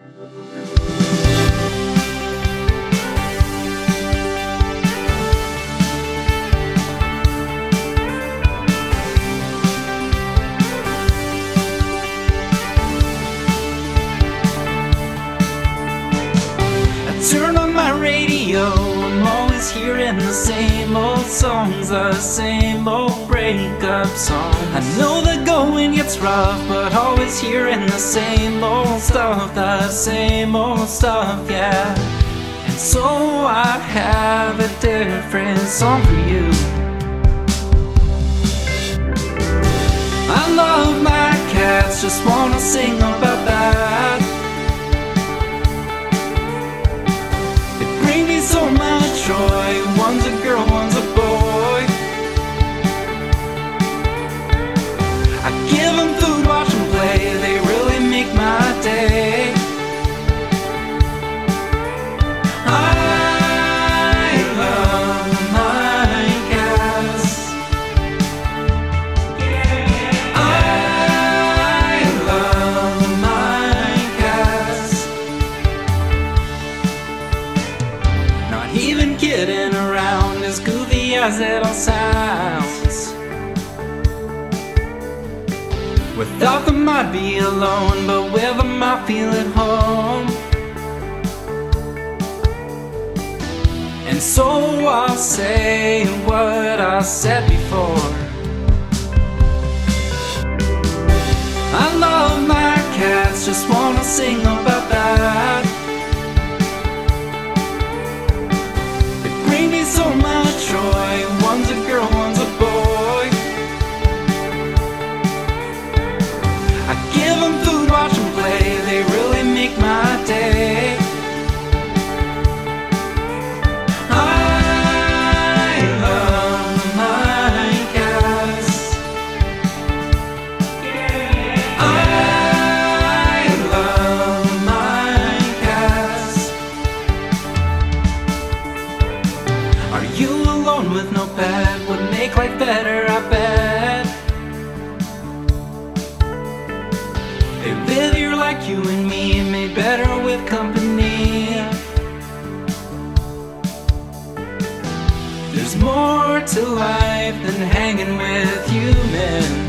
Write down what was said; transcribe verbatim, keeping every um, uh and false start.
Turn on my radio, I'm always hearing the same old songs, the same old breakup songs. I know the going gets rough, but always hearing the same old stuff, the same old stuff, yeah. And so I have a different song for you. I love my cats, just wanna sing about that. So much joy, one's a girl, one's a boy. I give them food, watch them play, they really make my day. I love my cats. I love my cats. Not even kidding around, as goofy as it all sounds. Without them I'd be alone, but with them I feel at home. And so I'll say what I said before. I love my cats, just wanna sing about that. So much joy, one's a girl, one's a boy. I give them food, watch them play, they really make my day. I love my cats. I love my cats. Are you alone with no pet? Would make life better, I bet. They live here like you and me, made better with company. There's more to life than hanging with humans.